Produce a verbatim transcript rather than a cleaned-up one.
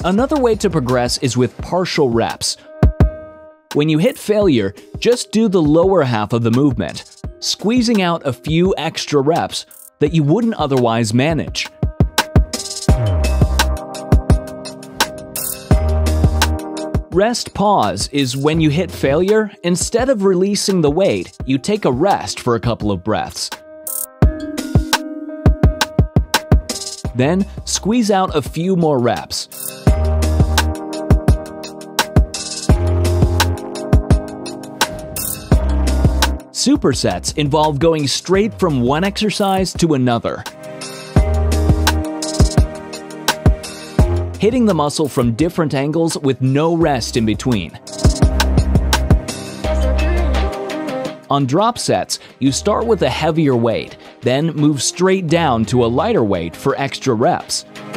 Another way to progress is with partial reps. When you hit failure, just do the lower half of the movement, squeezing out a few extra reps that you wouldn't otherwise manage. Rest pause is when you hit failure, instead of releasing the weight, you take a rest for a couple of breaths. Then, squeeze out a few more reps. Supersets involve going straight from one exercise to another, hitting the muscle from different angles with no rest in between. On drop sets, you start with a heavier weight, then move straight down to a lighter weight for extra reps.